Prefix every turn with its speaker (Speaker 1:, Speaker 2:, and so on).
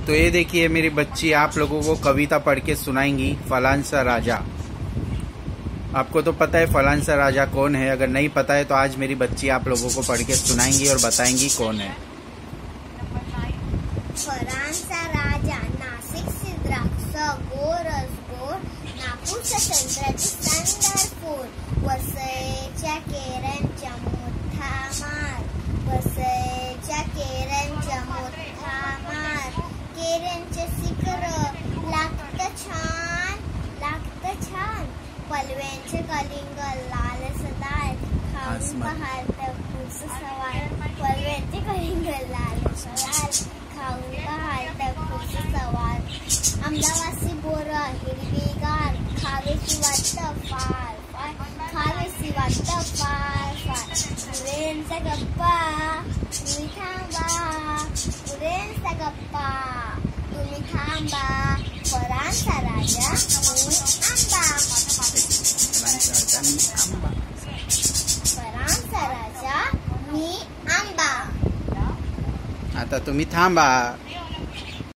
Speaker 1: तो ये देखिए मेरी बच्ची आप लोगों को कविता पढ़ के सुनाएंगी, फलान सा राजा। आपको तो पता है फलान सा राजा कौन है, अगर नहीं पता है तो आज मेरी बच्ची आप लोगों को पढ़ के सुनाएंगी और बताएंगी कौन है।
Speaker 2: फलान सा राजा नाशिक से द्राक्ष गोरस गोर नागपूरचा चंद्राची संदरपूर वसईच्या केरांच्या मोठा मार वसईच्या केरांच्या मोठा मार केरांचे शिखर लागतं छान पलव्यांचे कलिंग लाल सदार खाऊन पहार तपूस सवार पलव्यांचे कलिंग लाल सदार खाऊन पहार तपूस सवार आंबावासी बोर हिरवीगार खावेशी वाटतं फार खावेशी वाटतं फार पुरेंचा गप्पा तुम्ही थांबा पुरेंचा गप्पा तुम्ही थांबा फरांचा राजा फरांचा राजा मी आंबा।
Speaker 1: आता तुम्ही थांबा।